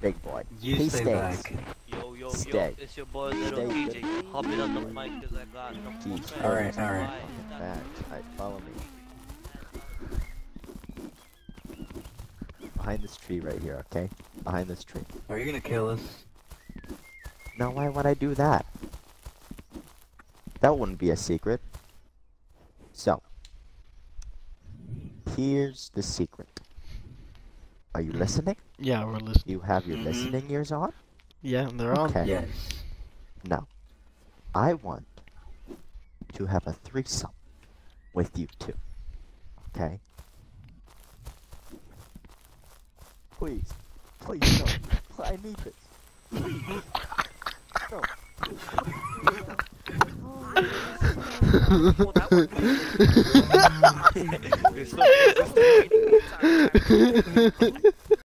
big boy. You He stay stays. back. Yo, Stay. it's your boy Little Stay. DJ. Hopping on the mic cause I got no Jeez. friends. Alright. Back. Alright, follow me. Behind this tree right here, okay? Behind this tree. Are you gonna kill us? Now why would I do that? That wouldn't be a secret. So, here's the secret. Are you listening? Yeah, we're listening. You have your listening ears on? Yeah, they're on. Okay. Yes. Now, I want to have a threesome with you two. Okay? Please. Please, no. I need this. Please. No. Well, that would be- It's so-